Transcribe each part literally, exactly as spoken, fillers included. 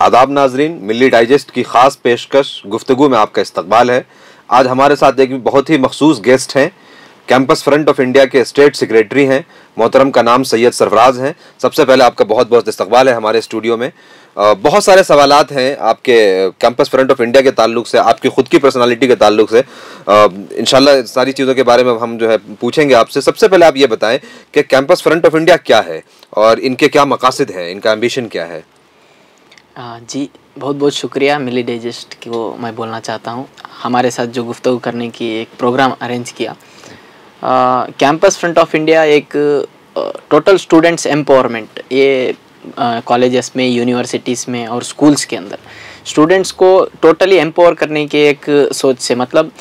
आदाब नाजरीन, मिल्ली डाइजेस्ट की ख़ास पेशकश गुफ्तगू में आपका इस्तकबाल है। आज हमारे साथ एक बहुत ही मखसूस गेस्ट हैं, कैंपस फ्रंट ऑफ इंडिया के स्टेट सेक्रेटरी हैं, मोहतरम का नाम सैयद सरफराज हैं। सबसे पहले आपका बहुत बहुत इस्तकबाल है हमारे स्टूडियो में। आ, बहुत सारे सवालात हैं आपके कैंपस फ्रंट ऑफ इंडिया के ताल्लुक से, आपकी ख़ुद की पर्सनालिटी के ताल्लुक से। इंशाल्लाह सारी चीज़ों के बारे में हम जो है पूछेंगे आपसे। सबसे पहले आप ये बताएं कि कैंपस फ्रंट ऑफ इंडिया क्या है और इनके क्या मकासद हैं, इनका एम्बिशन क्या है? आ, जी बहुत बहुत शुक्रिया। मिल्ली डाइजेस्ट को मैं बोलना चाहता हूँ, हमारे साथ जो गुफ्तगू करने की एक प्रोग्राम अरेंज किया। कैंपस फ्रंट ऑफ इंडिया एक टोटल स्टूडेंट्स एम्पावरमेंट, ये कॉलेजेस में, यूनिवर्सिटीज़ में और स्कूल्स के अंदर स्टूडेंट्स को टोटली एम्पावर करने के एक सोच से, मतलब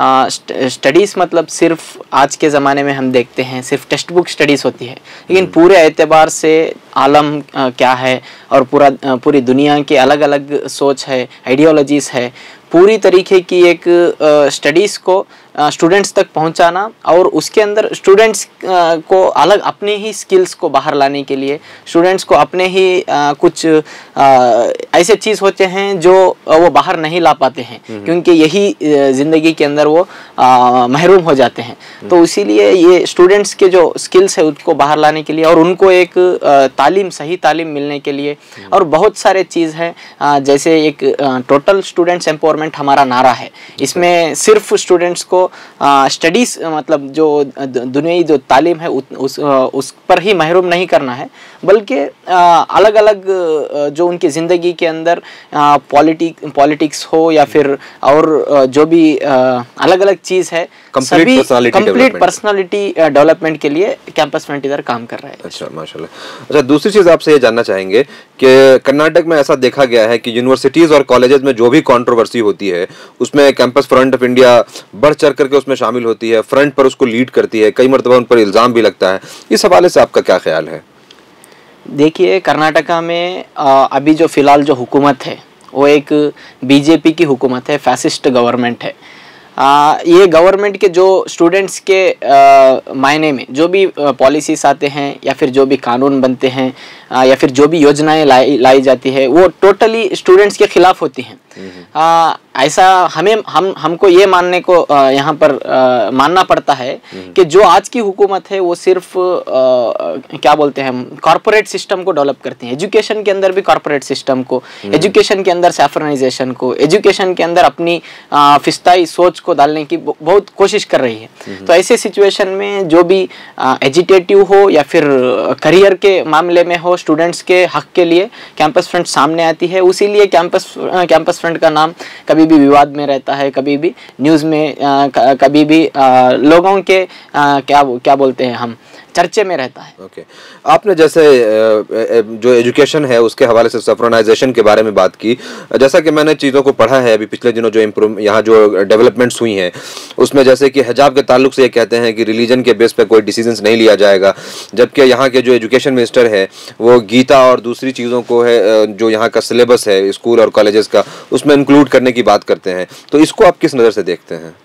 स्टडीज़ मतलब सिर्फ आज के ज़माने में हम देखते हैं सिर्फ टेक्स्ट बुक स्टडीज़ होती है, लेकिन पूरे एतबार से आलम आ, क्या है और पूरा आ, पूरी दुनिया के अलग अलग सोच है, आइडियोलॉजीज़ है, पूरी तरीके की एक स्टडीज़ को स्टूडेंट्स तक पहुंचाना और उसके अंदर स्टूडेंट्स को अलग अपने ही स्किल्स को बाहर लाने के लिए, स्टूडेंट्स को अपने ही आ, कुछ आ, ऐसे चीज़ होते हैं जो वो बाहर नहीं ला पाते हैं, क्योंकि यही ज़िंदगी के अंदर वो आ, महरूम हो जाते हैं। तो इसीलिए ये स्टूडेंट्स के जो स्किल्स है उसको बाहर लाने के लिए और उनको एक तालीम, सही तालीम मिलने के लिए, और बहुत सारे चीज़ है, जैसे एक टोटल स्टूडेंट्स एम्पावरमेंट हमारा नारा है। इसमें सिर्फ स्टूडेंट्स को स्टडीज़ मतलब जो दुनियाई जो तालीम है उस उस पर ही महरूम नहीं करना है, बल्कि अलग अलग जो उनकी ज़िंदगी के अंदर पॉलिटिक पॉलिटिक्स हो या फिर और जो भी अलग अलग चीज़ है, सभी कंप्लीट पर्सनालिटी डेवलपमेंट के लिए कैंपस फ्रंट इधर काम कर रहा है। अच्छा, माशाल्लाह। अच्छा, दूसरी चीज़ आपसे ये जानना चाहेंगे कि कर्नाटक में ऐसा देखा गया है कि यूनिवर्सिटीज़ और कॉलेजेस में जो भी कंट्रोवर्सी होती है उसमें कैंपस फ्रंट ऑफ इंडिया बढ़ चढ़ करके उसमें शामिल होती है, फ्रंट पर उसको लीड करती है, कई मरतबा उन पर इल्ज़ाम भी लगता है। इस हवाले से आपका क्या ख्याल है? देखिए, कर्नाटका में अभी जो फ़िलहाल जो हुकूमत है वो एक बीजेपी की हुकूमत है, फैसिस्ट गवर्नमेंट है। आ, ये गवर्नमेंट के जो स्टूडेंट्स के मायने में जो भी पॉलिसीज आते हैं या फिर जो भी कानून बनते हैं आ, या फिर जो भी योजनाएं लाई लाई जाती है वो टोटली स्टूडेंट्स के खिलाफ होती हैं। आ, ऐसा हमें हम हमको ये मानने को आ, यहाँ पर आ, मानना पड़ता है कि जो आज की हुकूमत है वो सिर्फ आ, क्या बोलते हैं हम कॉर्पोरेट सिस्टम को डेवलप करती है। एजुकेशन के अंदर भी कॉर्पोरेट सिस्टम को, एजुकेशन के अंदर सैफरनाइजेशन को, एजुकेशन के अंदर अपनी फिस्ताई सोच को डालने की बहुत कोशिश कर रही है। तो ऐसे सिचुएशन में जो भी एजुटेटिव हो या फिर करियर के मामले में हो, स्टूडेंट्स के हक के लिए कैंपस फ्रंट सामने आती है। उसीलिए कैंपस कैंपस फ्रंट का नाम कभी भी विवाद में रहता है, कभी भी न्यूज़ में, कभी भी लोगों के क्या क्या बोलते हैं हम चर्चे में रहता है। Okay okay. आपने जैसे जो एजुकेशन है उसके हवाले से सैफरनाइजेशन के बारे में बात की, जैसा कि मैंने चीज़ों को पढ़ा है अभी पिछले दिनों जो इम्प्रूव यहाँ जो डेवलपमेंट्स हुई हैं उसमें, जैसे कि हिजाब के ताल्लुक से ये कहते हैं कि रिलीजन के बेस पे कोई डिसीजंस नहीं लिया जाएगा, जबकि यहाँ के जो एजुकेशन मिनिस्टर है वो गीता और दूसरी चीज़ों को है जो यहाँ का सिलेबस है स्कूल और कॉलेजेस का उसमें इंक्लूड करने की बात करते हैं। तो इसको आप किस नज़र से देखते हैं?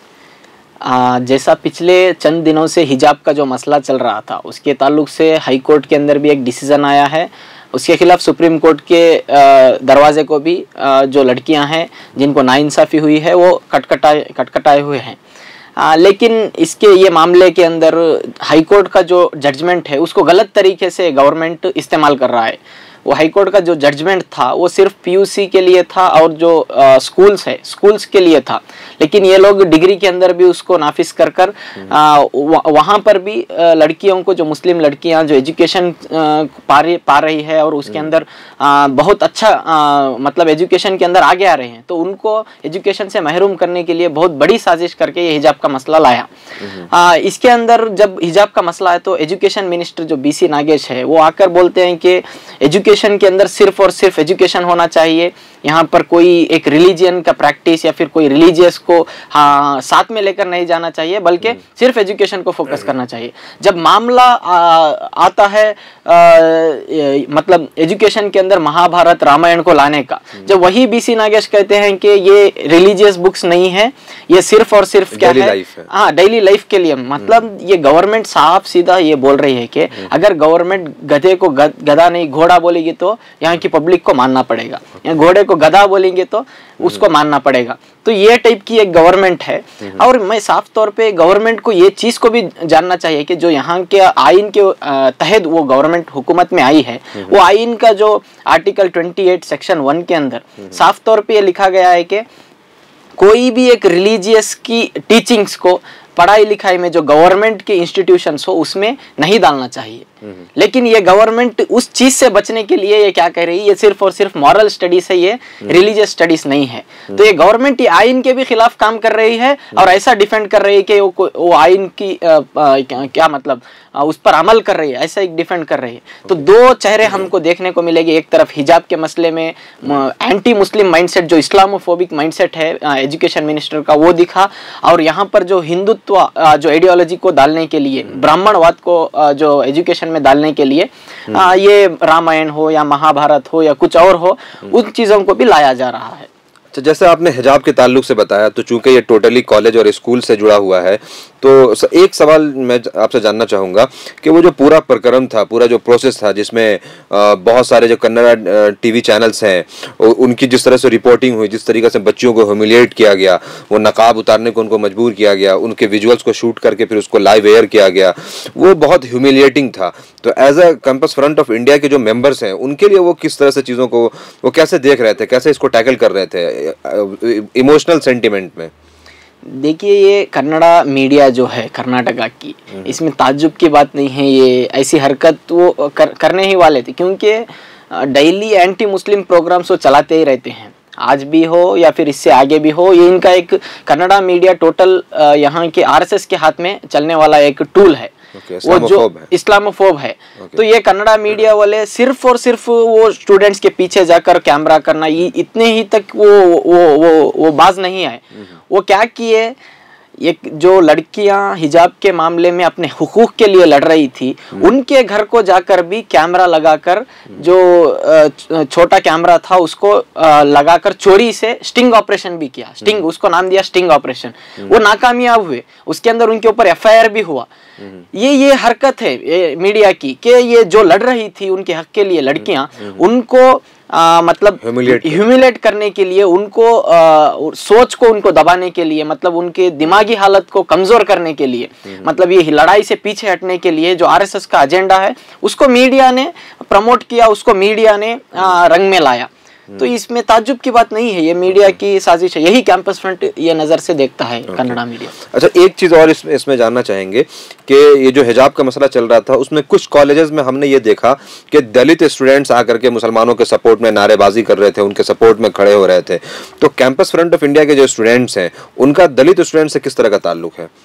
आ, जैसा पिछले चंद दिनों से हिजाब का जो मसला चल रहा था उसके ताल्लुक से हाई कोर्ट के अंदर भी एक डिसीज़न आया है, उसके खिलाफ सुप्रीम कोर्ट के दरवाजे को भी जो लड़कियां हैं जिनको नाइंसाफ़ी हुई है वो कटकटाए कटकटाए हुए हैं। आ, लेकिन इसके ये मामले के अंदर हाई कोर्ट का जो जजमेंट है उसको गलत तरीके से गवर्नमेंट इस्तेमाल कर रहा है। वो हाई कोर्ट का जो जजमेंट था वो सिर्फ पीयूसी के लिए था और जो आ, स्कूल्स है स्कूल्स के लिए था, लेकिन ये लोग डिग्री के अंदर भी उसको नाफिज कर कर वहाँ पर भी आ, लड़कियों को, जो मुस्लिम लड़कियाँ जो एजुकेशन पा रही पा रही है और उसके अंदर आ, बहुत अच्छा आ, मतलब एजुकेशन के अंदर आगे आ रहे हैं, तो उनको एजुकेशन से महरूम करने के लिए बहुत बड़ी साजिश करके ये हिजाब का मसला लाया। आ, इसके अंदर जब हिजाब का मसला है तो एजुकेशन मिनिस्टर जो बी सी नागेश है वो आकर बोलते हैं कि एजुकेशन के अंदर सिर्फ और सिर्फ एजुकेशन होना चाहिए, यहाँ पर कोई एक रिलीजियन का प्रैक्टिस या फिर कोई रिलीजियस को हाँ साथ में लेकर नहीं जाना चाहिए, बल्कि सिर्फ एजुकेशन को फोकस करना चाहिए। जब मामला आ, आता है आ, मतलब एजुकेशन के अंदर महाभारत रामायण को लाने का, जब वही बीसी नागेश कहते हैं कि ये रिलीजियस बुक्स नहीं है, ये सिर्फ और सिर्फ क्या है, हाँ डेली लाइफ के लिए, मतलब ये गवर्नमेंट साफ सीधा ये बोल रही है कि अगर गवर्नमेंट गधे को गधा नहीं घोड़ा बोलेगी बोलेगी तो यहाँ की पब्लिक को मानना पड़ेगा, या घोड़े को गधा बोलेंगे तो उसको मानना पड़ेगा। तो ये टाइप की एक गवर्नमेंट है। और मैं साफ तौर पे गवर्नमेंट को ये चीज़ को भी जानना चाहिए कि जो यहाँ के आइन के तहत वो गवर्नमेंट हुकूमत में आई है, वो आइन का जो आर्टिकल अट्ठाईस सेक्शन वन के अंदर साफ तौर पे ये लिखा गया है कि कोई भी एक रिलीजियस की टीचिंग्स को पढ़ाई लिखाई में जो गवर्नमेंट के इंस्टीट्यूशंस हो उसमें नहीं डालना चाहिए। लेकिन ये गवर्नमेंट उस चीज से बचने के लिए ये क्या कह रही है, ये सिर्फ और सिर्फ मॉरल स्टडीज है, ये रिलीजियस स्टडीज नहीं है। तो ये गवर्नमेंट ये आइन के भी खिलाफ काम कर रही है और ऐसा डिफेंड कर रही है कि वो वो आइन की आ, आ, क्या, क्या मतलब आ, उस पर अमल कर रही है, ऐसा एक डिफेंड कर रही है। तो दो चेहरे हमको देखने को मिलेंगे। एक तरफ हिजाब के मसले में एंटी मुस्लिम माइंडसेट, जो इस्लामोफोबिक माइंडसेट है एजुकेशन मिनिस्टर का, वो दिखा। और यहाँ पर जो हिंदुत्व जो आइडियोलॉजी को डालने के लिए, ब्राह्मणवाद को जो एजुकेशन में डालने के लिए आ, ये रामायण हो या महाभारत हो या कुछ और हो, उन चीजों को भी लाया जा रहा है। तो जैसे आपने हिजाब के ताल्लुक से बताया, तो चूंकि ये टोटली कॉलेज और स्कूल से जुड़ा हुआ है, तो एक सवाल मैं आपसे जानना चाहूँगा कि वो जो पूरा प्रकरण था, पूरा जो प्रोसेस था, जिसमें बहुत सारे जो कन्नड़ा टीवी चैनल्स हैं उनकी जिस तरह से रिपोर्टिंग हुई, जिस तरीके से बच्चियों को ह्यूमिलिएट किया गया, वो नकाब उतारने को उनको मजबूर किया गया, उनके विजुअल्स को शूट करके फिर उसको लाइव एयर किया गया, वो बहुत ह्यूमिलिएटिंग था। तो as a campus front of India के जो मेंबर्स हैं, उनके लिए वो किस तरह से चीज़ों को वो कैसे देख रहे थे, कैसे इसको टैकल कर रहे थे इमोशनल सेंटिमेंट में? देखिए, ये कन्नड़ा मीडिया जो है कर्नाटका की, इसमें ताज्जुब की बात नहीं है। ये ऐसी हरकत वो कर, करने ही वाले थे, क्योंकि डेली एंटी मुस्लिम प्रोग्राम्स वो चलाते ही रहते हैं, आज भी हो या फिर इससे आगे भी हो। ये इनका एक कन्नड़ा मीडिया टोटल यहाँ के आरएसएस के हाथ में चलने वाला एक टूल है। Okay, वो जो इस्लामोफोब है। okay. तो ये कन्नड़ा मीडिया वाले सिर्फ और सिर्फ वो स्टूडेंट्स के पीछे जाकर कैमरा करना, ये इतने ही तक वो वो वो वो बाज नहीं आए। वो क्या किए, एक जो लड़कियां हिजाब के मामले में अपने हुकूक के लिए लड़ रही थी, उनके घर को जाकर भी कैमरा लगाकर, जो छोटा कैमरा था उसको लगाकर चोरी से स्टिंग ऑपरेशन भी किया। स्टिंग, उसको नाम दिया स्टिंग ऑपरेशन। वो नाकामयाब हुए, उसके अंदर उनके ऊपर एफ आई आर भी हुआ। ये ये हरकत है ये मीडिया की कि ये जो लड़ रही थी उनके हक के लिए लड़कियां, उनको आ, मतलब ह्यूमिलेट करने के लिए, उनको आ, सोच को उनको दबाने के लिए, मतलब उनके दिमागी हालत को कमजोर करने के लिए, मतलब ये लड़ाई से पीछे हटने के लिए जो आरएसएस का एजेंडा है उसको मीडिया ने प्रमोट किया, उसको मीडिया ने आ, रंग में लाया। तो इसमें ताज्जुब की बात नहीं है, ये मीडिया की साजिश है। यही कैंपस फ्रंट ये नज़र से देखता है okay. कन्नड़ा मीडिया। अच्छा, एक चीज़ और इसमें इसमें जानना चाहेंगे कि ये जो हिजाब का मसला चल रहा था, उसमें कुछ कॉलेजेस में हमने ये देखा कि दलित स्टूडेंट्स आकर के मुसलमानों के सपोर्ट में नारेबाजी कर रहे थे, उनके सपोर्ट में खड़े हो रहे थे। तो कैंपस फ्रंट ऑफ इंडिया के जो स्टूडेंट्स हैं, उनका दलित स्टूडेंट से किस तरह का ताल्लुक है?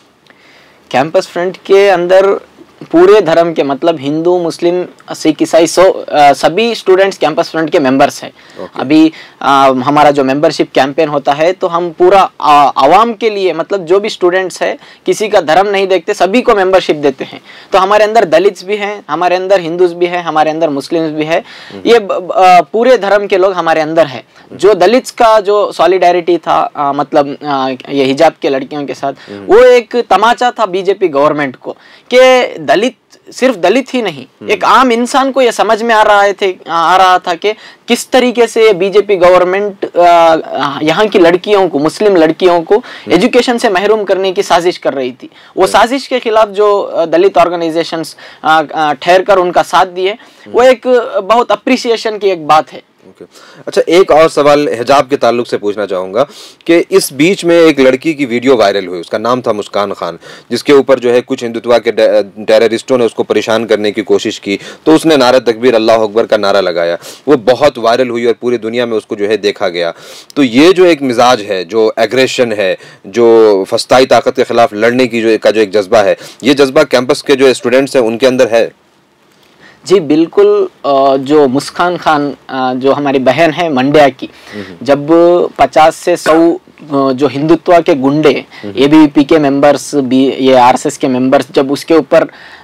कैंपस फ्रंट के अंदर पूरे धर्म के, मतलब हिंदू, मुस्लिम, सिख, ईसाई, सो सभी स्टूडेंट्स कैंपस फ्रंट के मेंबर्स हैं। okay. अभी आ, हमारा जो मेंबरशिप कैंपेन होता है, तो हम पूरा आवाम के लिए, मतलब जो भी स्टूडेंट्स है, किसी का धर्म नहीं देखते, सभी को मेंबरशिप देते हैं। तो हमारे अंदर दलित्स भी हैं, हमारे अंदर हिंदूज भी हैं, हमारे अंदर मुस्लिम्स भी है। ये आ, पूरे धर्म के लोग हमारे अंदर है। जो दलित्स का जो सॉलिडारिटी था, आ, मतलब आ, ये हिजाब के लड़कियों के साथ, वो एक तमाचा था बीजेपी गवर्नमेंट को कि दलित सिर्फ दलित ही नहीं, एक आम इंसान को यह समझ में आ रहा थे आ रहा था कि किस तरीके से बीजेपी गवर्नमेंट यहाँ की लड़कियों को, मुस्लिम लड़कियों को एजुकेशन से महरूम करने की साजिश कर रही थी। वो साजिश के खिलाफ जो दलित ऑर्गेनाइजेशंस ठहर कर उनका साथ दिए, वो एक बहुत अप्रिसिएशन की एक बात है। Okay. अच्छा, एक और सवाल हिजाब के ताल्लुक से पूछना चाहूँगा कि इस बीच में एक लड़की की वीडियो वायरल हुई, उसका नाम था मुस्कान खान, जिसके ऊपर जो है कुछ हिंदुत्व के टेररिस्टों ने उसको परेशान करने की कोशिश की, तो उसने नारा तकबीर अल्लाह अकबर का नारा लगाया, वो बहुत वायरल हुई और पूरी दुनिया में उसको जो है देखा गया। तो ये जो एक मिजाज है, जो एग्रेशन है, जो फस्ताई ताकत के खिलाफ लड़ने की जो का जो एक जज्बा है, ये जज्बा कैंपस के जो स्टूडेंट्स हैं उनके अंदर है? जी बिल्कुल। जो मुस्कान खान जो हमारी बहन है मंड्या की, जब पचास से सौ जो हिंदुत्व के गुंडे, एबीवीपी के मेंबर्स भी, ये आरएसएस के मेंबर्स, जब उसके ऊपर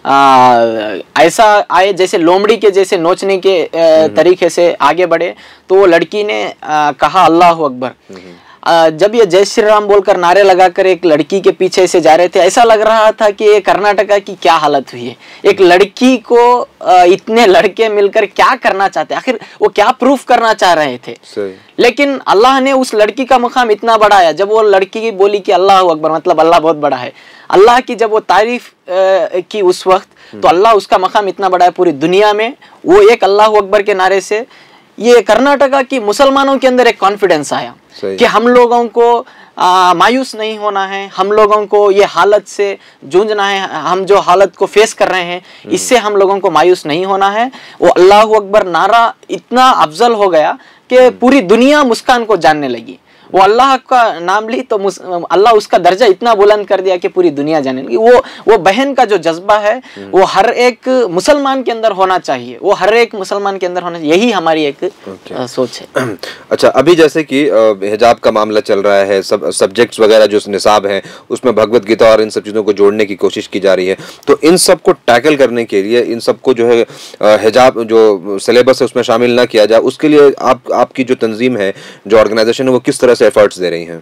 ऐसा आए जैसे लोमड़ी के जैसे नोचने के तरीके से आगे बढ़े, तो वो लड़की ने आ, कहा अल्लाह अकबर। आ, जब ये जय श्री राम बोलकर नारे लगाकर एक लड़की के पीछे से जा रहे थे, ऐसा लग रहा था कि ये कर्नाटका की क्या हालत हुई है। एक लड़की को आ, इतने लड़के मिलकर क्या करना चाहते, आखिर वो क्या प्रूफ करना चाह रहे थे। सही। लेकिन अल्लाह ने उस लड़की का मुकाम इतना बढ़ाया, जब वो लड़की बोली कि अल्लाह अकबर, मतलब अल्लाह बहुत बड़ा है, अल्लाह की जब वो तारीफ की उस वक्त, तो अल्लाह उसका मकाम इतना बड़ा है पूरी दुनिया में। वो एक अल्लाह अकबर के नारे से ये कर्नाटका की मुसलमानों के अंदर एक कॉन्फिडेंस आया कि हम लोगों को आ, मायूस नहीं होना है, हम लोगों को ये हालत से जूझना है, हम जो हालत को फेस कर रहे हैं इससे हम लोगों को मायूस नहीं होना है। वो अल्लाह अकबर नारा इतना अफजल हो गया कि पूरी दुनिया मुस्कान को जानने लगी। वो अल्लाह का नाम ली तो अल्लाह उसका दर्जा इतना बुलंद कर दिया कि पूरी दुनिया जाने लगी। वो वो बहन का जो जज्बा है वो हर एक मुसलमान के अंदर होना चाहिए, वो हर एक मुसलमान के अंदर होना चाहिए, यही हमारी एक okay. सोच है। अच्छा, अभी जैसे कि हिजाब का मामला चल रहा है, सब सब्जेक्ट्स वगैरह जो निसाब हैं उसमें भगवत गीता और इन सब चीज़ों को जोड़ने की कोशिश की जा रही है, तो इन सब को टैकल करने के लिए, इन सबको जो है हिजाब जो सिलेबस है उसमें शामिल ना किया जाए, उसके लिए आप आपकी जो तंजीम है, जो ऑर्गेनाइजेशन है, वो किस तरह से एफर्ट्स दे रही हैं?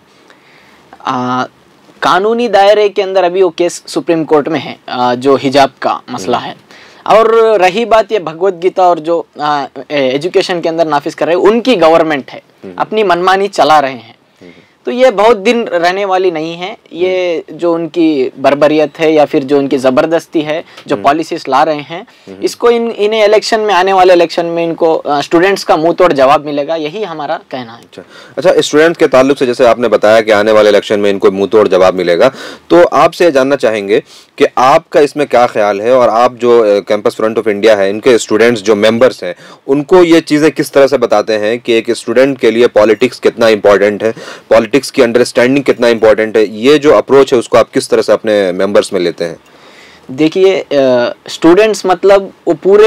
आ, कानूनी दायरे के अंदर अभी वो केस सुप्रीम कोर्ट में है, आ, जो हिजाब का मसला है। और रही बात ये भगवत गीता और जो आ, एजुकेशन के अंदर नाफिज कर रहे हैं, उनकी गवर्नमेंट है, अपनी मनमानी चला रहे हैं, तो ये बहुत दिन रहने वाली नहीं है। ये जो उनकी बर्बरियत है या फिर जो उनकी ज़बरदस्ती है, जो पॉलिसीज ला रहे हैं, इसको इन इन्हें इलेक्शन में, आने वाले इलेक्शन में इनको स्टूडेंट्स का मुंह तोड़ जवाब मिलेगा, यही हमारा कहना है। अच्छा अच्छा स्टूडेंट्स के ताल्लुक से जैसे आपने बताया कि आने वाले इलेक्शन में इनको मुंह तोड़ जवाब मिलेगा, तो आपसे जानना चाहेंगे कि आपका इसमें क्या ख्याल है, और आप जो कैंपस फ्रंट ऑफ इंडिया है, इनके स्टूडेंट्स जो मेंबर्स हैं, उनको ये चीज़ें किस तरह से बताते हैं कि एक स्टूडेंट के लिए पॉलिटिक्स कितना इंपॉर्टेंट है, पॉलिटिक्स की अंडरस्टैंडिंग कितना इंपॉर्टेंट है, ये जो अप्रोच है उसको आप किस तरह से अपने मेंबर्स में लेते हैं? देखिए, स्टूडेंट्स मतलब वो पूरे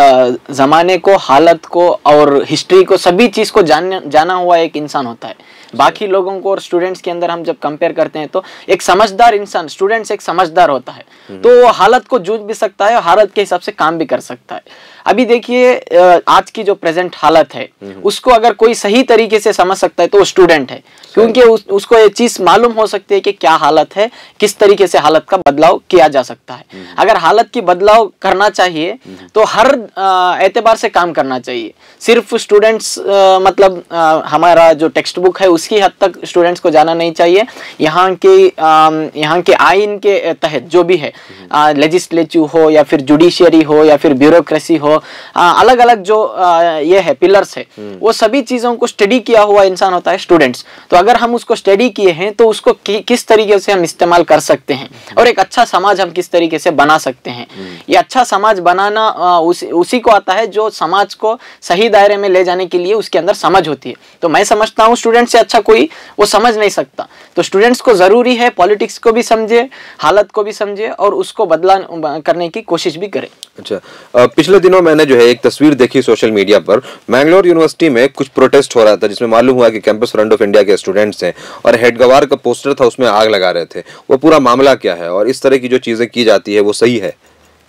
ज़माने को, हालत को और हिस्ट्री को, सभी चीज़ को जान जाना हुआ एक इंसान होता है। बाकी लोगों को और स्टूडेंट्स के अंदर हम जब कंपेयर करते हैं तो एक समझदार इंसान, स्टूडेंट्स एक समझदार होता है, तो वो हालत को जूझ भी सकता है और हालत के हिसाब से काम भी कर सकता है। अभी देखिए, आज की जो प्रेजेंट हालत है उसको अगर कोई सही तरीके से समझ सकता है तो वो स्टूडेंट है, क्योंकि उस, उसको ये चीज़ मालूम हो सकती है कि क्या हालत है, किस तरीके से हालत का बदलाव किया जा सकता है। अगर हालत की बदलाव करना चाहिए तो हर एतबार से काम करना चाहिए। सिर्फ स्टूडेंट्स मतलब आ, हमारा जो टेक्स्ट बुक है उसकी हद तक स्टूडेंट्स को जाना नहीं चाहिए। यहाँ के यहाँ के आइन के तहत जो भी है, लेजिस्लेटिव हो या फिर जुडिशियरी हो या फिर ब्यूरोक्रेसी हो, अलग अलग जो आ, ये है पिलर्स है, वो सभी चीज़ों को स्टडी किया हुआ इंसान होता है स्टूडेंट्स। तो अगर हम उसको स्टडी किए हैं तो उसको कि, किस तरीके से हम इस्तेमाल कर सकते हैं और एक अच्छा समाज हम किस तरीके से बना सकते हैं। ये अच्छा समाज बनाना आ, उस, उसी को आता है जो समाज को सही दायरे में ले जाने के लिए उसके अंदर समझ होती है। तो मैं समझता हूँ स्टूडेंट से अच्छा कोई वो समझ नहीं सकता। तो स्टूडेंट्स को ज़रूरी है पॉलिटिक्स को भी समझे, हालत को भी समझे और उसको बदला करने की कोशिश भी करे। अच्छा, पिछले दिनों मैंने जो है एक तस्वीर देखी सोशल मीडिया पर, मैंगलोर यूनिवर्सिटी में कुछ प्रोटेस्ट हो रहा था जिसमें मालूम हुआ कि कैंपस फ्रंट ऑफ इंडिया के स्टूडेंट्स हैं और हेड गवार का पोस्टर था, उसमें आग लगा रहे थे। वो पूरा मामला क्या है और इस तरह की जो चीज़ें की जाती है वो सही है?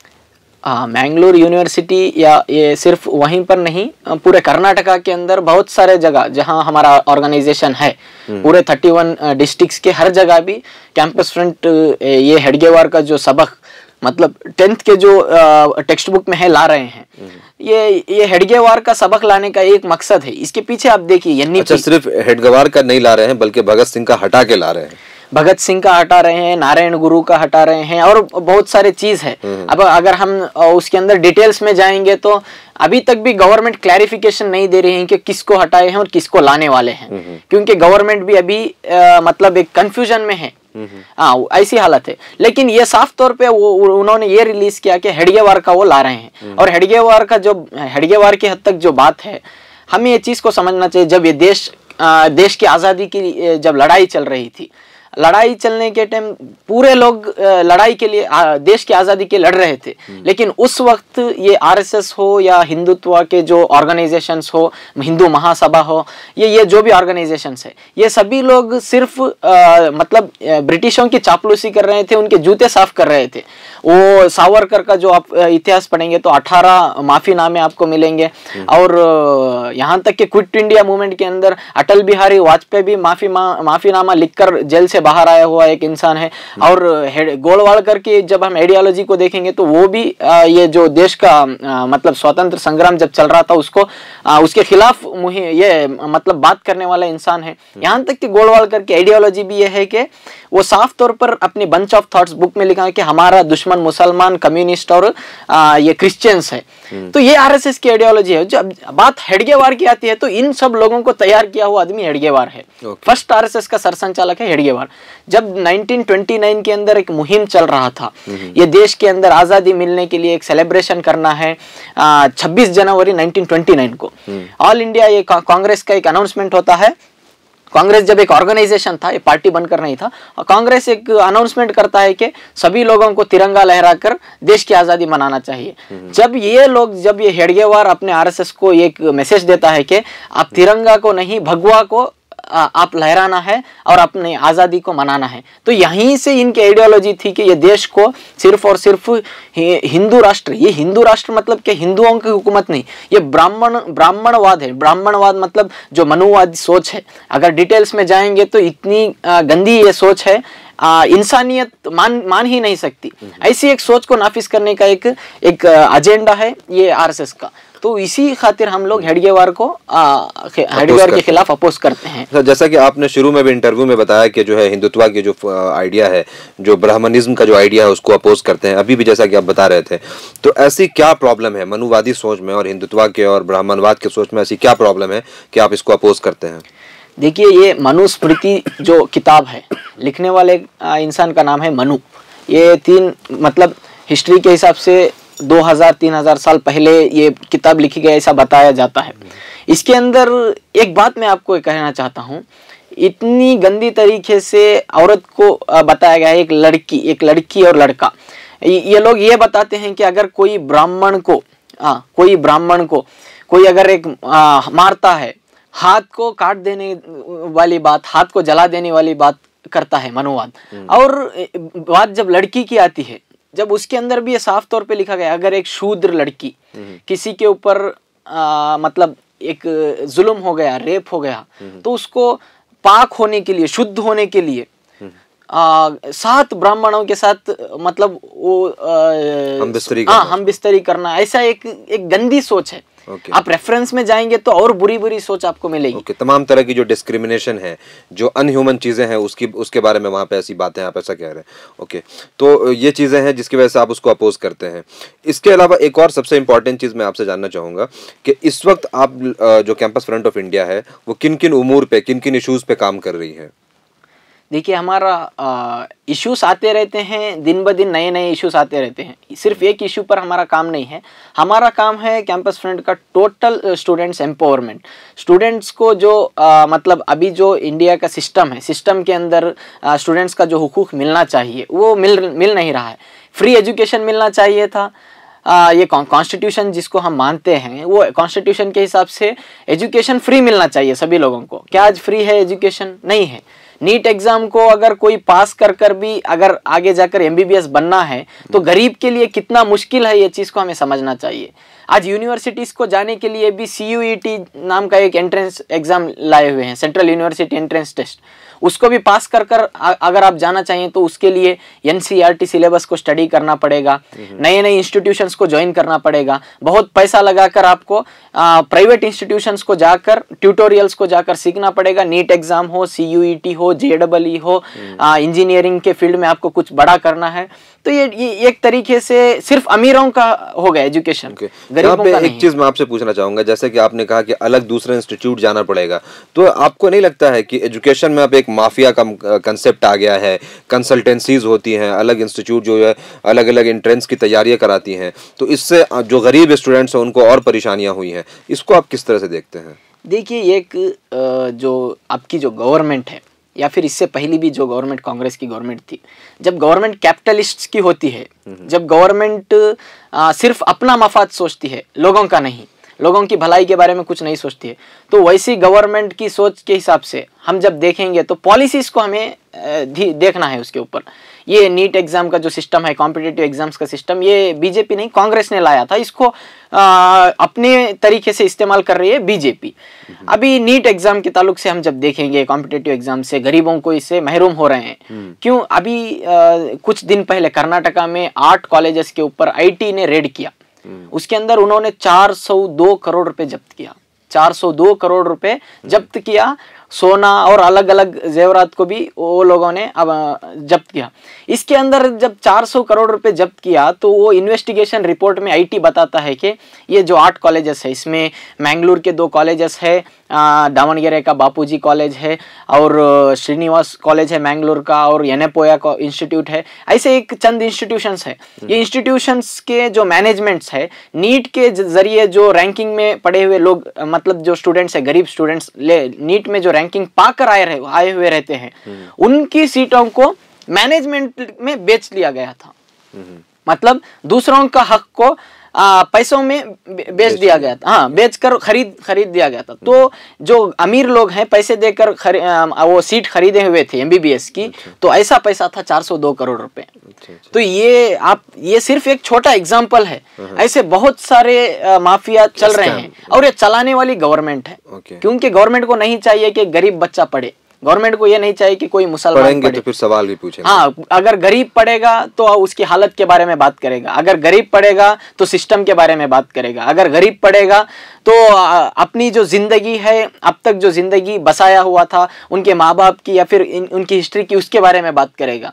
मैंगलोर यूनिवर्सिटी या ये सिर्फ वहीं पर नहीं, पूरे कर्नाटका के अंदर बहुत सारे जगह जहां हमारा ऑर्गेनाइजेशन है, पूरे इकतीस डिस्ट्रिक्ट्स के हर जगह भी कैंपस फ्रंट ये हेडगेवार का जो सबक मतलब टेंथ के जो टेक्स्ट बुक में है ला रहे हैं। ये ये हेडगेवार का सबक लाने का एक मकसद है। इसके पीछे आप देखिए, अच्छा, सिर्फ हेडगेवार का नहीं ला रहे हैं बल्कि भगत सिंह का हटा के ला रहे हैं। भगत सिंह का हटा रहे हैं, नारायण गुरु का हटा रहे हैं और बहुत सारे चीज है। अब अगर हम उसके अंदर डिटेल्स में जाएंगे तो अभी तक भी गवर्नमेंट क्लैरिफिकेशन नहीं दे रही है कि किसको हटाए हैं और किसको लाने वाले हैं, क्योंकि गवर्नमेंट भी अभी आ, मतलब एक कंफ्यूजन में है। हाँ, ऐसी हालत है। लेकिन ये साफ तौर पे वो उन्होंने ये रिलीज किया कि हेडगेवार का वो ला रहे हैं। और हेडगेवार का जो हेडगेवार की हद तक जो बात है, हमें ये चीज को समझना चाहिए। जब ये देश आ, देश की आज़ादी की जब लड़ाई चल रही थी, लड़ाई चलने के टाइम पूरे लोग लड़ाई के लिए, देश की आज़ादी के लड़ रहे थे, लेकिन उस वक्त ये आरएसएस हो या हिंदुत्व के जो ऑर्गेनाइजेशंस हो, हिंदू महासभा हो, ये ये जो भी ऑर्गेनाइजेशंस है, ये सभी लोग सिर्फ आ, मतलब ब्रिटिशों की चापलूसी कर रहे थे, उनके जूते साफ कर रहे थे। वो सावरकर का जो आप इतिहास पढ़ेंगे तो अठारह माफीनामे आपको मिलेंगे, और यहाँ तक कि क्विट इंडिया मूवमेंट के अंदर अटल बिहारी वाजपेयी भी माफी माफीनामा लिखकर जेल से बाहर आया हुआ एक इंसान है। और गोलवालकर की जब हम आइडियोलॉजी को देखेंगे तो वो भी ये जो देश का मतलब स्वतंत्र संग्राम जब चल रहा था उसको उसके खिलाफ ये मतलब बात करने वाला इंसान है। यहाँ तक कि गोलवालकर की आइडियोलॉजी भी ये है कि वो साफ तौर पर अपनी बंच ऑफ थॉट्स बुक में लिखा है कि हमारा दुश्मन मुसलमान, कम्युनिस्ट और आ, ये क्रिश्चियंस है। तो ये आरएसएस की आइडियोलॉजी है। जब बात हेडगेवार की आती है तो इन सब लोगों को तैयार किया हुआ आदमी हेडगेवार है। फर्स्ट आरएसएस का सरसंचालक है हेडगेवार। जब नाइनटीन ट्वेंटी नाइन के अंदर एक मुहिम चल रहा था, ये देश के अंदर आजादी मिलने के लिए एक सेलिब्रेशन करना है, छब्बीस जनवरी नाइनटीन ट्वेंटी नाइन को ऑल इंडिया ये कांग्रेस का एक अनाउंसमेंट होता है। कांग्रेस जब एक ऑर्गेनाइजेशन था, ये पार्टी बनकर नहीं था, कांग्रेस एक अनाउंसमेंट करता है कि सभी लोगों को तिरंगा लहराकर देश की आजादी मनाना चाहिए। जब ये लोग जब ये हेडगेवार अपने आरएसएस को एक मैसेज देता है कि आप तिरंगा को नहीं भगवा को आप लहराना है और अपने आज़ादी को मनाना है, तो यहीं से इनकी आइडियोलॉजी थी कि ये देश को सिर्फ और सिर्फ हिंदू राष्ट्र, ये हिंदू राष्ट्र मतलब कि हिंदुओं की हुकूमत नहीं, ये ब्राह्मण ब्राह्मणवाद है। ब्राह्मणवाद मतलब जो मनुवादी सोच है, अगर डिटेल्स में जाएंगे तो इतनी गंदी ये सोच है, आ, इंसानियत मान मान ही नहीं सकती। ऐसी एक सोच को नाफिज करने का एक एक एजेंडा है ये आरएसएस का। तो इसी खातिर हम लोग हेडगेवार को हेडगेवार के खिलाफ अपोज करते हैं। सर, जैसा कि आपने शुरू में भी इंटरव्यू में बताया कि जो है हिंदुत्व की जो आइडिया है, जो ब्राह्मणिज्म का जो आइडिया है उसको अपोज करते हैं, अभी भी जैसा कि आप बता रहे थे, तो ऐसी क्या प्रॉब्लम है मनुवादी सोच में और हिंदुत्व के और ब्राह्मणवाद के सोच में, ऐसी क्या प्रॉब्लम है कि आप इसको अपोज करते हैं? देखिए, ये मनुस्मृति जो किताब है, लिखने वाले इंसान का नाम है मनु। ये तीन मतलब हिस्ट्री के हिसाब से दो हज़ार तीन हज़ार साल पहले ये किताब लिखी गई ऐसा बताया जाता है। इसके अंदर एक बात मैं आपको कहना चाहता हूँ, इतनी गंदी तरीके से औरत को बताया गया है, एक लड़की एक लड़की और लड़का। ये लोग ये बताते हैं कि अगर कोई ब्राह्मण को आ, कोई ब्राह्मण को कोई अगर एक आ, मारता है, हाथ को काट देने वाली बात, हाथ को जला देने वाली बात करता है मनुवाद। और बात जब लड़की की आती है, जब उसके अंदर भी ये साफ तौर पे लिखा गया, अगर एक शूद्र लड़की किसी के ऊपर मतलब एक जुल्म हो गया, रेप हो गया, तो उसको पाक होने के लिए, शुद्ध होने के लिए आ, सात ब्राह्मणों के साथ मतलब वो हम बिस्तरी करना, हम बिस्तरी करना, ऐसा एक एक गंदी सोच है। Okay. आप रेफरेंस में जाएंगे तो और बुरी बुरी सोच आपको मिलेगी। okay. तमाम तरह की जो डिस्क्रिमिनेशन है, जो अनह्यूमन चीजें हैं, उसकी उसके बारे में वहाँ पे ऐसी बातें आप ऐसा कह रहे हैं। Okay okay. तो ये चीजें हैं जिसकी वजह से आप उसको अपोज करते हैं। इसके अलावा एक और सबसे इंपॉर्टेंट चीज मैं आपसे जानना चाहूंगा कि इस वक्त आप जो कैंपस फ्रंट ऑफ इंडिया है वो किन किन उमूर पे, किन किन इशूज पे काम कर रही है? देखिए, हमारा इश्यूज आते रहते हैं, दिन ब दिन नए नए इश्यूज आते रहते हैं। सिर्फ एक इशू पर हमारा काम नहीं है। हमारा काम है कैंपस फ्रंट का टोटल स्टूडेंट्स एम्पावरमेंट। स्टूडेंट्स को जो आ, मतलब अभी जो इंडिया का सिस्टम है, सिस्टम के अंदर स्टूडेंट्स का जो हुकूक मिलना चाहिए वो मिल मिल नहीं रहा है। फ्री एजुकेशन मिलना चाहिए था। आ, ये कॉन्स्टिट्यूशन जिसको हम मानते हैं, वो कॉन्स्टिट्यूशन के हिसाब से एजुकेशन फ्री मिलना चाहिए सभी लोगों को। क्या आज फ्री है एजुकेशन? नहीं है। नीट एग्जाम को अगर कोई पास कर कर भी अगर आगे जाकर एमबीबीएस बनना है तो गरीब के लिए कितना मुश्किल है, ये चीज़ को हमें समझना चाहिए। आज यूनिवर्सिटीज़ को जाने के लिए भी सीयूईटी नाम का एक एंट्रेंस एग्जाम लाए हुए हैं, सेंट्रल यूनिवर्सिटी एंट्रेंस टेस्ट। उसको भी पास कर कर अगर आप जाना चाहिए तो उसके लिए एनसीईआरटी सिलेबस को स्टडी करना पड़ेगा, नए नए इंस्टीट्यूशंस को ज्वाइन करना पड़ेगा, बहुत पैसा लगाकर आपको प्राइवेट इंस्टीट्यूशंस को जाकर, ट्यूटोरियल्स को जाकर सीखना पड़ेगा। नीट एग्जाम हो, सीयूईटी हो, जेडबलई हो, इंजीनियरिंग के फील्ड में आपको कुछ बड़ा करना है, तो ये ये एक तरीके से सिर्फ अमीरों का हो गया एजुकेशन, okay. गरीबों का नहीं। एक चीज मैं आपसे पूछना चाहूंगा, जैसे कि आपने कहा कि अलग दूसरे इंस्टीट्यूट जाना पड़ेगा, तो आपको नहीं लगता है कि एजुकेशन में अब एक माफिया का कंसेप्ट आ गया है? कंसल्टेंसीज होती हैं, अलग इंस्टीट्यूट जो है अलग अलग एंट्रेंस की तैयारियां कराती हैं, तो इससे जो गरीब स्टूडेंट्स हैं उनको और परेशानियां हुई हैं। इसको आप किस तरह से देखते हैं? देखिए, एक जो आपकी जो गवर्नमेंट है, या फिर इससे पहले भी जो गवर्नमेंट कांग्रेस की गवर्नमेंट थी, जब गवर्नमेंट कैपिटलिस्ट की होती है, जब गवर्नमेंट सिर्फ अपना मफाद सोचती है, लोगों का नहीं, लोगों की भलाई के बारे में कुछ नहीं सोचती है, तो वैसी गवर्नमेंट की सोच के हिसाब से हम जब देखेंगे तो पॉलिसीज को हमें देखना है उसके ऊपर। ये नीट एग्जाम का जो सिस्टम है, कॉम्पिटिटिव एग्जाम्स का सिस्टम, ये बीजेपी नहीं कांग्रेस ने लाया था, इसको आ, अपने तरीके से इस्तेमाल कर रही है बीजेपी। अभी नीट एग्जाम के ताल्लुक से हम जब देखेंगे, कॉम्पिटिटिव एग्जाम से गरीबों को इससे महरूम हो रहे हैं। क्यों? अभी आ, कुछ दिन पहले कर्नाटका में आठ कॉलेजेस के ऊपर आईटी ने रेड किया, उसके अंदर उन्होंने चार सौ दो करोड़ रुपए जब्त किया, चार सौ दो करोड़ रुपए जब्त किया। सोना और अलग अलग जेवरात को भी वो लोगों ने अब जब्त किया। इसके अंदर जब चार सौ करोड़ रुपए जब्त किया तो वो इन्वेस्टिगेशन रिपोर्ट में आईटी बताता है कि ये जो आठ कॉलेजेस है, इसमें मैंगलोर के दो कॉलेजेस है, दावणगेरे का बापूजी कॉलेज है और श्रीनिवास कॉलेज है मैंगलोर का, और येनेपोया का इंस्टीट्यूट है, ऐसे एक चंद इंस्टीट्यूशंस है। ये इंस्टीट्यूशंस के जो मैनेजमेंट्स है, नीट के जरिए जो रैंकिंग में पढ़े हुए लोग, मतलब जो स्टूडेंट्स है, गरीब स्टूडेंट्स नीट में जो रैंकिंग पाकर आए रहे आए हुए रहते हैं, उनकी सीटों को मैनेजमेंट में बेच लिया गया था। मतलब दूसरों का हक को आ, पैसों में बेच दिया गया था, हाँ, बेचकर खरीद खरीद दिया गया था। तो जो अमीर लोग हैं पैसे देकर खरी, आ, वो सीट खरीदे हुए थे एमबीबीएस की, तो ऐसा पैसा था चार सौ दो करोड़ रुपए। तो ये आप ये सिर्फ एक छोटा एग्जांपल है, ऐसे बहुत सारे आ, माफिया चल रहे हैं और ये चलाने वाली गवर्नमेंट है, क्योंकि गवर्नमेंट को नहीं चाहिए कि गरीब बच्चा पढ़े, गवर्नमेंट को ये नहीं चाहिए कि कोई मुसलमान पढ़ेंगे तो फिर सवाल भी पूछेंगे। हाँ, अगर गरीब पढ़ेगा तो उसकी हालत के बारे में बात करेगा, अगर गरीब पढ़ेगा तो सिस्टम के बारे में बात करेगा, अगर गरीब पढ़ेगा तो अपनी जो जिंदगी है, अब तक जो जिंदगी बसाया हुआ था उनके माँ बाप की या फिर इन, उनकी हिस्ट्री की, उसके बारे में बात करेगा।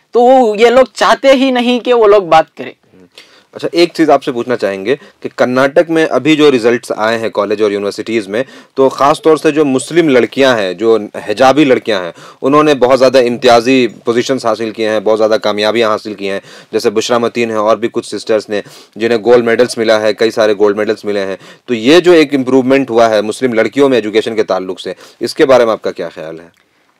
तो ये लोग चाहते ही नहीं कि वो लोग बात करें। अच्छा, एक चीज़ आपसे पूछना चाहेंगे कि कर्नाटक में अभी जो रिजल्ट्स आए हैं कॉलेज और यूनिवर्सिटीज़ में, तो ख़ास तौर से जो मुस्लिम लड़कियां हैं, जो हिजाबी लड़कियां हैं, उन्होंने बहुत ज़्यादा इम्तियाजी पोजीशंस हासिल किए हैं, बहुत ज़्यादा कामयाबियां हासिल की हैं। जैसे बुशरा मतीन है और भी कुछ सिस्टर्स ने जिन्हें गोल्ड मेडल्स मिला है, कई सारे गोल्ड मेडल्स मिले हैं। तो ये जो एक इम्प्रूवमेंट हुआ है मुस्लिम लड़कियों में एजुकेशन के ताल्लुक से, इसके बारे में आपका क्या ख्याल है?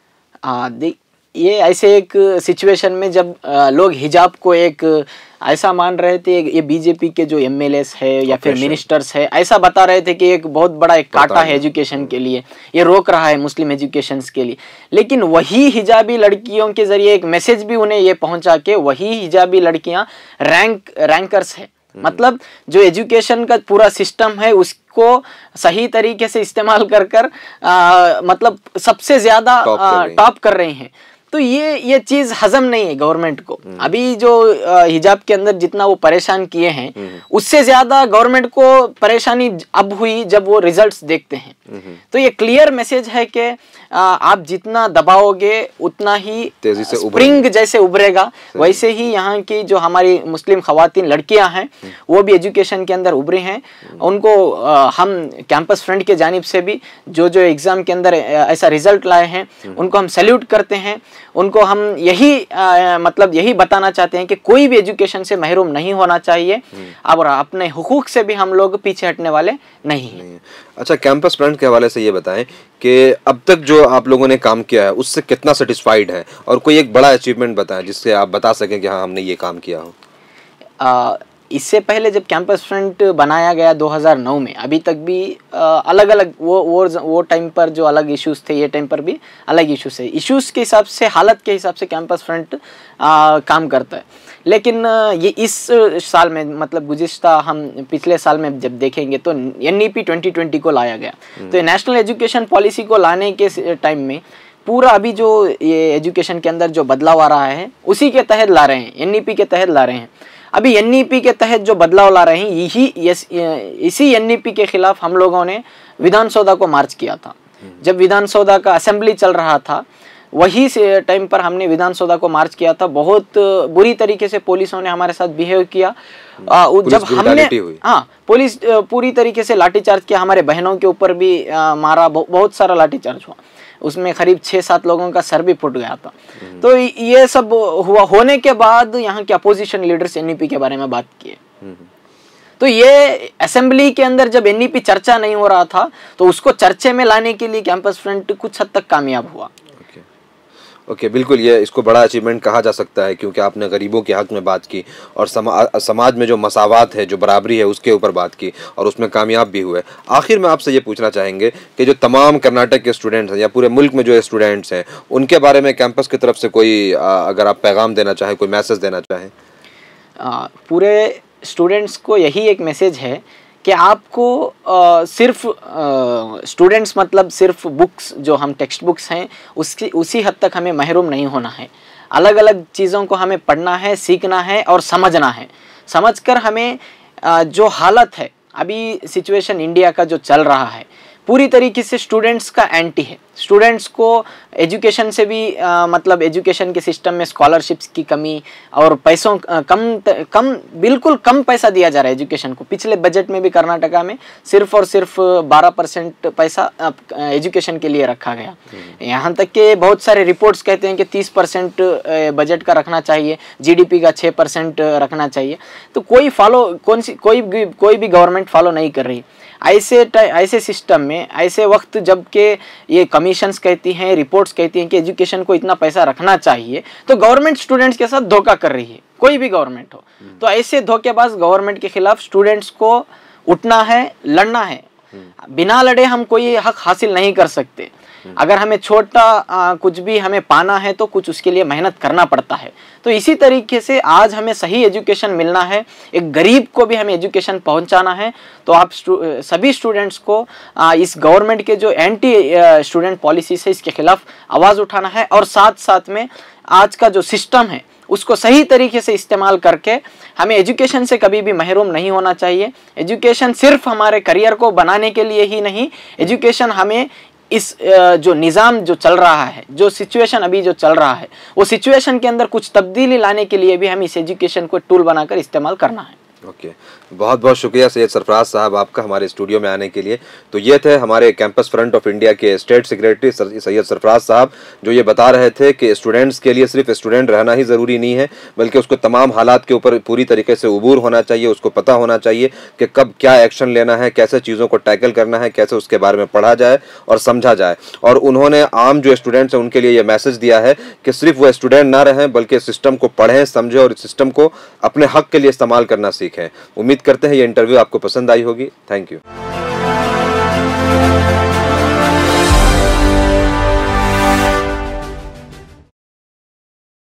आ, ये ऐसे एक सिचुएशन में जब लोग हिजाब को एक ऐसा मान रहे थे, ये बीजेपी के जो एमएलएस है या फिर मिनिस्टर्स है, ऐसा बता रहे थे कि एक बहुत बड़ा एक कांटा है एजुकेशन के लिए, ये रोक रहा है मुस्लिम एजुकेशन के लिए। लेकिन वही हिजाबी लड़कियों के जरिए एक मैसेज भी उन्हें ये पहुंचा के वही हिजाबी लड़कियां रैंक रैंकर्स है। मतलब जो एजुकेशन का पूरा सिस्टम है उसको सही तरीके से इस्तेमाल कर कर आ, मतलब सबसे ज्यादा टॉप कर रही हैं। तो ये ये चीज हजम नहीं है गवर्नमेंट को। अभी जो हिजाब के अंदर जितना वो परेशान किए हैं, उससे ज्यादा गवर्नमेंट को परेशानी अब हुई जब वो रिजल्ट्स देखते हैं। तो ये क्लियर मैसेज है कि आप जितना दबाओगे उतना ही तेजी से स्प्रिंग जैसे उभरेगा। वैसे ही यहाँ की जो हमारी मुस्लिम खवातीन लड़कियां हैं वो भी एजुकेशन के अंदर उभरी हैं। उनको आ, हम कैंपस फ्रंट के जानिब से भी जो जो एग्जाम के अंदर ऐसा रिजल्ट लाए हैं उनको हम सैल्यूट करते हैं। उनको हम यही आ, मतलब यही बताना चाहते हैं कि कोई भी एजुकेशन से महरूम नहीं होना चाहिए और अपने हुकूक से भी हम लोग पीछे हटने वाले नहीं हैं। अच्छा, कैंपस फ्रंट के हवाले से ये बताएं कि अब तक जो आप लोगों ने काम किया है उससे कितना सेटिस्फाइड है, और कोई एक बड़ा अचीवमेंट बताएं जिससे आप बता सकें कि हाँ हमने ये काम किया हो। आ, इससे पहले जब कैंपस फ्रंट बनाया गया दो हज़ार नौ में, अभी तक भी अलग अलग वो वो वो टाइम पर जो अलग इश्यूज थे, ये टाइम पर भी अलग इश्यूज है। इश्यूज के हिसाब से, हालत के हिसाब से कैंपस फ्रंट आ, काम करता है। लेकिन ये इस साल में, मतलब गुज़िश्ता हम पिछले साल में जब देखेंगे तो N E P twenty twenty को लाया गया। तो ये नेशनल एजुकेशन पॉलिसी को लाने के टाइम में पूरा अभी जो ये एजुकेशन के अंदर जो बदलाव आ रहा है उसी के तहत ला रहे हैं, एन ई पी के तहत ला रहे हैं। अभी एन ई पी के तहत जो बदलाव ला रहे हैं, यही इसी एन ई पी के खिलाफ हम लोगों ने विधान सौदा को मार्च किया था। जब विधान सौदा का असेंबली चल रहा था, वही से टाइम पर हमने विधान सौदा को मार्च किया था। बहुत बुरी तरीके से पुलिसों ने हमारे साथ बिहेव किया। आ, जब हमने हाँ पुलिस पूरी तरीके से लाठीचार्ज किया, हमारे बहनों के ऊपर भी आ, मारा, बहुत सारा लाठीचार्ज हुआ। उसमें करीब छः सात लोगों का सर भी फुट गया था। तो ये सब हुआ होने के बाद यहाँ के opposition leaders N E P के बारे में बात किए। तो ये असेंबली के अंदर जब एन ई पी चर्चा नहीं हो रहा था तो उसको चर्चे में लाने के लिए कैंपस फ्रंट कुछ हद तक कामयाब हुआ। ओके okay, बिल्कुल ये इसको बड़ा अचीवमेंट कहा जा सकता है क्योंकि आपने गरीबों के हक में बात की और समा, समाज में जो मसावात है, जो बराबरी है, उसके ऊपर बात की और उसमें कामयाब भी हुए। आखिर में आपसे ये पूछना चाहेंगे कि जो तमाम कर्नाटक के स्टूडेंट्स हैं या पूरे मुल्क में जो स्टूडेंट्स हैं, उनके बारे में कैंपस की तरफ से कोई अगर आप पैगाम देना चाहें, कोई मैसेज देना चाहें। आ, पूरे स्टूडेंट्स को यही एक मैसेज है कि आपको आ, सिर्फ स्टूडेंट्स मतलब सिर्फ बुक्स जो हम टेक्स्ट बुक्स हैं उसकी उसी हद तक हमें महरूम नहीं होना है। अलग अलग चीज़ों को हमें पढ़ना है, सीखना है और समझना है। समझकर हमें आ, जो हालत है अभी सिचुएशन इंडिया का जो चल रहा है पूरी तरीके से स्टूडेंट्स का एंटी है। स्टूडेंट्स को एजुकेशन से भी आ, मतलब एजुकेशन के सिस्टम में स्कॉलरशिप्स की कमी और पैसों आ, कम कम बिल्कुल कम पैसा दिया जा रहा है एजुकेशन को। पिछले बजट में भी कर्नाटका में सिर्फ और सिर्फ बारह परसेंट पैसा एजुकेशन के लिए रखा गया। यहाँ तक कि बहुत सारे रिपोर्ट्स कहते हैं कि तीस परसेंट बजट का रखना चाहिए, जीडीपी का छः परसेंट रखना चाहिए। तो कोई फॉलो कौन सी कोई भी कोई भी गवर्नमेंट फॉलो नहीं कर रही। ऐसे ऐसे सिस्टम में ऐसे वक्त जबकि ये कमीशंस कहती हैं, रिपोर्ट्स कहती हैं कि एजुकेशन को इतना पैसा रखना चाहिए, तो गवर्नमेंट स्टूडेंट्स के साथ धोखा कर रही है, कोई भी गवर्नमेंट हो। तो ऐसे धोखेबाज गवर्नमेंट के खिलाफ स्टूडेंट्स को उठना है, लड़ना है। बिना लड़े हम कोई हक हासिल नहीं कर सकते। अगर हमें छोटा आ, कुछ भी हमें पाना है तो कुछ उसके लिए मेहनत करना पड़ता है। तो इसी तरीके से आज हमें सही एजुकेशन मिलना है, एक गरीब को भी हमें एजुकेशन पहुंचाना है। तो आप स्टू, सभी स्टूडेंट्स को आ, इस गवर्नमेंट के जो एंटी स्टूडेंट पॉलिसीज है इसके खिलाफ आवाज़ उठाना है और साथ साथ में आज का जो सिस्टम है उसको सही तरीके से इस्तेमाल करके हमें एजुकेशन से कभी भी महरूम नहीं होना चाहिए। एजुकेशन सिर्फ हमारे करियर को बनाने के लिए ही नहीं, एजुकेशन हमें इस जो निज़ाम जो चल रहा है, जो सिचुएशन अभी जो चल रहा है, वो सिचुएशन के अंदर कुछ तब्दीली लाने के लिए भी हम इस एजुकेशन को टूल बनाकर इस्तेमाल करना है। Okay okay. बहुत बहुत शुक्रिया सैयद सरफराज साहब आपका हमारे स्टूडियो में आने के लिए। तो ये थे हमारे कैंपस फ्रंट ऑफ इंडिया के स्टेट सेक्रेटरी सैयद सरफराज साहब, जो ये बता रहे थे कि स्टूडेंट्स के लिए सिर्फ स्टूडेंट रहना ही ज़रूरी नहीं है, बल्कि उसको तमाम हालात के ऊपर पूरी तरीके से उबूर होना चाहिए। उसको पता होना चाहिए कि कब क्या एक्शन लेना है, कैसे चीज़ों को टैकल करना है, कैसे उसके बारे में पढ़ा जाए और समझा जाए। और उन्होंने आम जो स्टूडेंट्स हैं उनके लिए ये मैसेज दिया है कि सिर्फ वो स्टूडेंट ना रहें बल्कि सिस्टम को पढ़ें, समझें और सिस्टम को अपने हक के लिए इस्तेमाल करना सीखें। उम्मीद करते हैं ये इंटरव्यू आपको पसंद आई होगी। Thank you.